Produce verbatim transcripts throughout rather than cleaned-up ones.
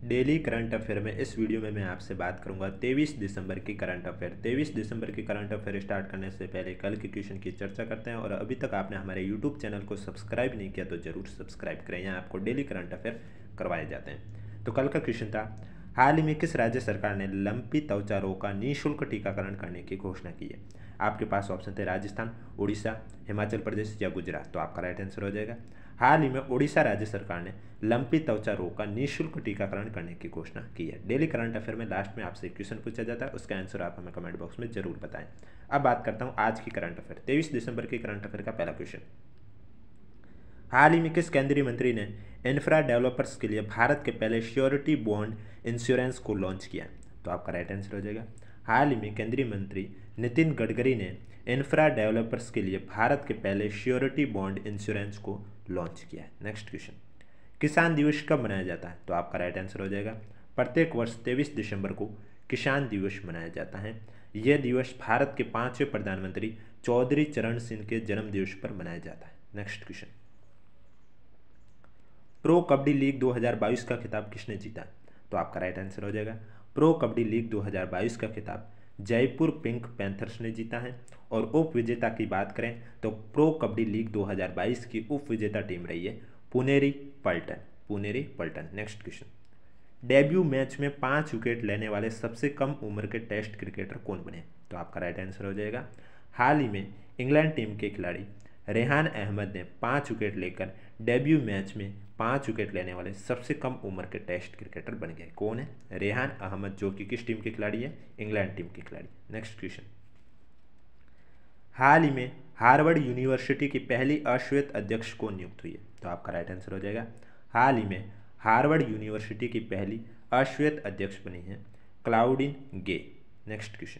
Daily current affair में इस video में मैं आपसे बात करूंगा तेईस दिसंबर की करंट अफेयर। तेईस दिसंबर की करंट अफेयर स्टार्ट करने से पहले कल के क्वेश्चन की चर्चा करते हैं। और अभी तक आपने हमारे यूट्यूब चैनल को सब्सक्राइब नहीं किया तो जरूर सब्सक्राइब करें, यहाँ आपको डेली करंट अफेयर करवाए जाते हैं। तो कल का क्वेश्चन था, हाल ही में किस राज्य सरकार ने लंपी त्वचा रोग का निःशुल्क टीकाकरण करने की घोषणा की है? आपके पास ऑप्शन थे राजस्थान, उड़ीसा, हिमाचल प्रदेश या गुजरात। तो आपका राइट आंसर हो जाएगा हाल ही में उड़ीसा राज्य सरकार ने लंपी त्वचा रोग का निःशुल्क टीकाकरण करने की घोषणा की है। डेली करंट अफेयर में लास्ट में आपसे क्वेश्चन पूछा जाता है, उसका आंसर आप हमें कमेंट बॉक्स में जरूर बताएं। अब बात करता हूं आज की करंट अफेयर, तेईस दिसंबर की करंट अफेयर का पहला क्वेश्चन। हाल ही में किस केंद्रीय मंत्री ने इंफ्रा डेवलपर्स के लिए भारत के पहले श्योरिटी बॉन्ड इंश्योरेंस को लॉन्च किया? तो आपका राइट आंसर हो जाएगा हाल ही में केंद्रीय मंत्री नितिन गडकरी ने इंफ्रा डेवलपर्स के लिए भारत के पहले श्योरिटी बॉन्ड इंश्योरेंस को लॉन्च किया है। नेक्स्ट क्वेश्चन, किसान दिवस कब मनाया जाता है? तो आपका राइट आंसर हो जाएगा प्रत्येक वर्ष तेईस दिसंबर को किसान दिवस मनाया जाता है। यह दिवस भारत के पांचवें प्रधानमंत्री चौधरी चरण सिंह के जन्म दिवस पर मनाया जाता है। Next question, pro Kabaddi league दो हज़ार बाईस का खिताब किसने जीता? तो आपका राइट आंसर हो जाएगा प्रो कबड्डी लीग दो हज़ार बाईस का खिताब जयपुर पिंक पैंथर्स ने जीता है। और उप विजेता की बात करें तो प्रो कबड्डी लीग दो हज़ार बाईस की उप विजेता टीम रही है Puneri Paltan. Puneri Paltan. Next question, debut match में पाँच विकेट लेने वाले सबसे कम उम्र के टेस्ट क्रिकेटर कौन बने? तो आपका राइट आंसर हो जाएगा हाल ही में इंग्लैंड टीम के खिलाड़ी रेहान अहमद ने पाँच विकेट लेकर डेब्यू मैच में पाँच विकेट लेने वाले सबसे कम उम्र के टेस्ट क्रिकेटर बन गए। कौन है? रेहान अहमद, जो कि किस टीम के खिलाड़ी है? इंग्लैंड टीम के खिलाड़ी। नेक्स्ट क्वेश्चन, हाल ही में हार्वर्ड यूनिवर्सिटी की पहली अश्वेत अध्यक्ष को नियुक्त हुई है? तो आपका राइट आंसर हो जाएगा हाल ही में हार्वर्ड यूनिवर्सिटी की पहली अश्वेत अध्यक्ष बनी है क्लाउडिन गे। नेक्स्ट क्वेश्चन,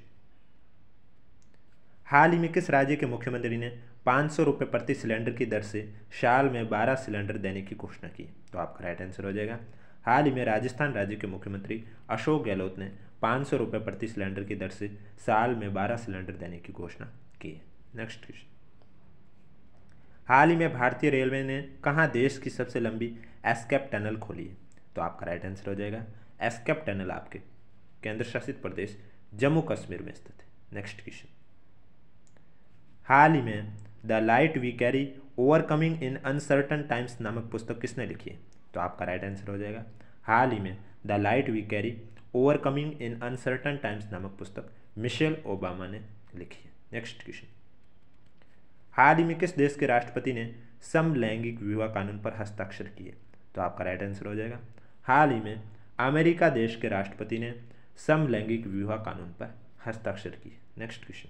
हाल ही में किस राज्य के मुख्यमंत्री ने पाँच सौ रुपये प्रति सिलेंडर की दर से साल में बारह सिलेंडर देने की घोषणा की? तो आपका राइट आंसर हो जाएगा हाल ही में राजस्थान राज्य के मुख्यमंत्री अशोक गहलोत ने पाँच सौ रुपये प्रति सिलेंडर की दर से साल में बारह सिलेंडर देने की घोषणा की है। नेक्स्ट क्वेश्चन, हाल ही में भारतीय रेलवे ने कहाँ देश की सबसे लंबी एस्केप टनल खोली है? तो आपका राइट आंसर हो जाएगा एस्केप टनल आपके केंद्र शासित प्रदेश जम्मू कश्मीर में स्थित है। नेक्स्ट क्वेश्चन, हाल ही में the light we carry overcoming in uncertain times नामक पुस्तक किसने लिखी है? तो आपका राइट आंसर हो जाएगा हाल ही में the light we carry overcoming in uncertain times नामक पुस्तक मिशेल ओबामा ने लिखी है। नेक्स्ट क्वेश्चन, हाल ही में किस देश के राष्ट्रपति ने समलैंगिक विवाह कानून पर हस्ताक्षर किए? तो आपका राइट आंसर हो जाएगा हाल ही में अमेरिका देश के राष्ट्रपति ने समलैंगिक विवाह कानून पर हस्ताक्षर किए। नेक्स्ट क्वेश्चन,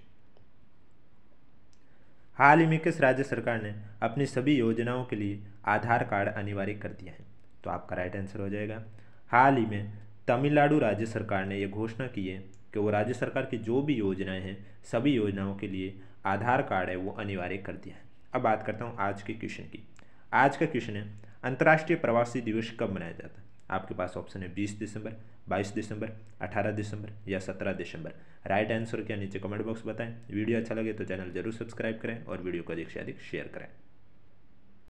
हाल ही में किस राज्य सरकार ने अपनी सभी योजनाओं के लिए आधार कार्ड अनिवार्य कर दिया है? तो आपका राइट आंसर हो जाएगा हाल ही में तमिलनाडु राज्य सरकार ने यह घोषणा की है कि वो राज्य सरकार की जो भी योजनाएं हैं सभी योजनाओं के लिए आधार कार्ड है वो अनिवार्य कर दिया है। अब बात करता हूँ आज के क्वेश्चन की। आज का क्वेश्चन है, अंतर्राष्ट्रीय प्रवासी दिवस कब मनाया जाता है? आपके पास ऑप्शन है बीस दिसंबर, बाईस दिसंबर, अठारह दिसंबर या सत्रह दिसंबर। राइट आंसर क्या नीचे कमेंट बॉक्स बताएं। वीडियो अच्छा लगे तो चैनल जरूर सब्सक्राइब करें और वीडियो को अधिक से अधिक शेयर करें।